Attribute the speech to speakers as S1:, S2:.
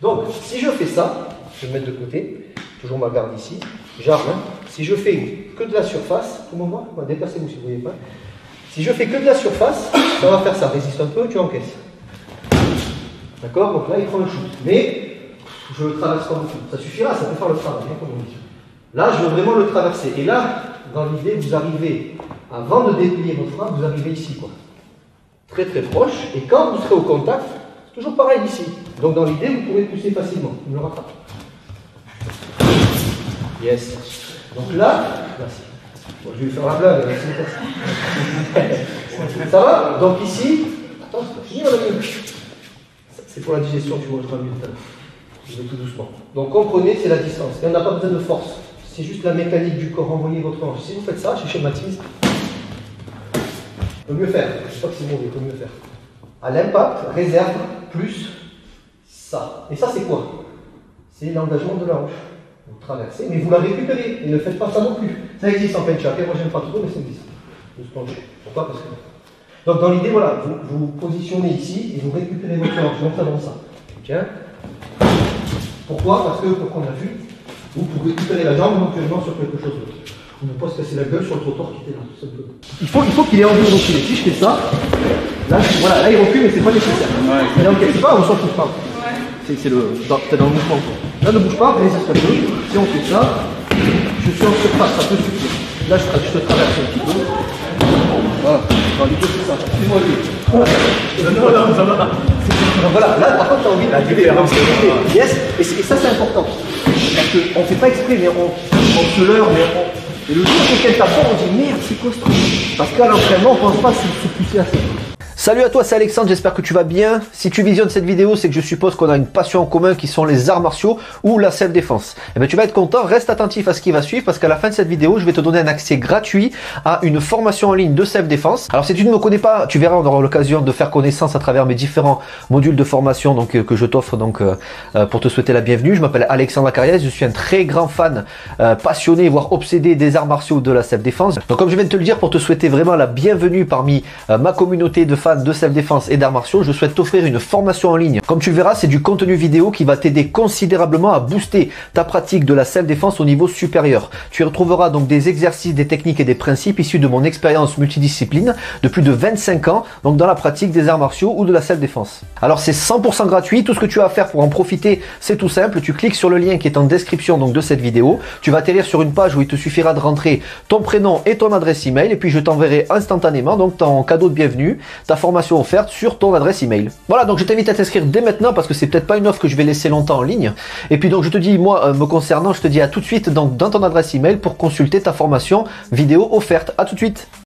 S1: Donc, si je fais ça, je vais me mettre de côté, toujours ma garde ici, j'arme. Hein. Si je fais que de la surface, tout le monde voit, déplacez-vous si vous ne voyez pas. Si je fais que de la surface, ça va faire ça, résiste un peu, tu encaisses. D'accord? Donc là, il prend le shoot. Mais je le traverse pas beaucoup. Ça suffira, ça peut faire le travail, hein, comme on dit. Là, je veux vraiment le traverser. Et là, dans l'idée, vous arrivez, avant de déplier votre frappe, vous arrivez ici, quoi. Très très proche. Et quand vous serez au contact, c'est toujours pareil ici. Donc dans l'idée, vous pourrez pousser facilement. Vous le rattrapez. Yes. Donc là, merci. Bon, je vais lui faire la blague. Ça va? Donc ici, attends, c'est pas fini, madame. C'est pour la digestion, tu mangeras mieux tout à l'heure. Je vais tout doucement. Donc comprenez, c'est la distance. Et on n'a pas besoin de force. C'est juste la mécanique du corps. Envoyez votre hanche. Si vous faites ça, je schématise. Il peut mieux faire. Je ne sais pas que c'est mauvais, il peut mieux faire. À l'impact, réserve plus ça. Et ça, c'est quoi? C'est l'engagement de la hanche. Vous traversez, mais vous la récupérez. Et ne faites pas ça non plus. Ça existe en pencha. Moi, j'aime pas trop, mais ça existe. Vous se penchez. Pourquoi? Parce que... Donc, dans l'idée, voilà, vous vous positionnez ici et vous récupérez votre hanche. Donc, ça donne ça. Tiens. Pourquoi? Parce que, comme on a vu, vous pouvez récupérer la jambe éventuellement sur quelque chose d'autre. On ne peut pas se casser la gueule sur le trottoir qui était là, tout simplement. Il faut qu'il ait envie de reculer. Si je fais ça, là, voilà, là il recule, mais c'est pas nécessaire. Ouais. Mais là, on ne casse pas, on s'en fout pas. Ouais. C'est dans le mouvement. Là, ne bouge pas, résiste un peu. Si on fait ça, je suis en surface, ça peut suffire. Là, je te traverse un petit peu. Voilà, dans l'idée, c'est ça. Fais-moi lui. Non, ça va. Voilà, là, par contre, tu as envie de yes, et ça, c'est important. Parce qu'on ne fait pas exprès, mais on se leurre, et le jour auquel tu apprends, on dit merde, c'est quoi ce truc? Parce qu'à l'entraînement, on ne pense pas se pousser à ça. Salut à toi, c'est Alexandre, j'espère que tu vas bien. Si tu visionnes cette vidéo, c'est que je suppose qu'on a une passion en commun qui sont les arts martiaux ou la self-défense. Eh bien, tu vas être content, reste attentif à ce qui va suivre parce qu'à la fin de cette vidéo, je vais te donner un accès gratuit à une formation en ligne de self-défense. Alors, si tu ne me connais pas, tu verras, on aura l'occasion de faire connaissance à travers mes différents modules de formation que je t'offre pour te souhaiter la bienvenue. Je m'appelle Alexandre Acariès, je suis un très grand fan, passionné, voire obsédé des arts martiaux de la self-défense. Donc, comme je viens de te le dire, pour te souhaiter vraiment la bienvenue parmi ma communauté de fans de self-défense et d'arts martiaux, je souhaite t'offrir une formation en ligne. Comme tu le verras, c'est du contenu vidéo qui va t'aider considérablement à booster ta pratique de la self-défense au niveau supérieur. Tu y retrouveras donc des exercices, des techniques et des principes issus de mon expérience multidiscipline de plus de 25 ans, donc dans la pratique des arts martiaux ou de la self-défense. Alors c'est 100% gratuit, tout ce que tu as à faire pour en profiter, c'est tout simple, tu cliques sur le lien qui est en description donc de cette vidéo, tu vas atterrir sur une page où il te suffira de rentrer ton prénom et ton adresse email et puis je t'enverrai instantanément donc ton cadeau de bienvenue, ta formation offerte sur ton adresse email. Voilà, donc je t'invite à t'inscrire dès maintenant parce que c'est peut-être pas une offre que je vais laisser longtemps en ligne. Et puis donc je te dis, moi me concernant, je te dis à tout de suite donc dans ton adresse email pour consulter ta formation vidéo offerte. À tout de suite.